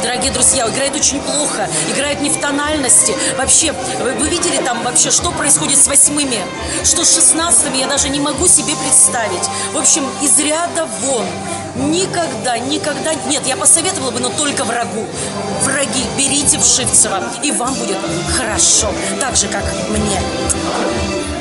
дорогие друзья, играет очень плохо, играет не в тональности. Вообще, вы видели там вообще, что происходит с 8-ми, что с 16-ми, я даже не могу себе представить. В общем, из ряда вон. Никогда, никогда, нет, я посоветовала бы, но только врагу. Враги, берите Вшивцева, и вам будет хорошо, так же, как мне.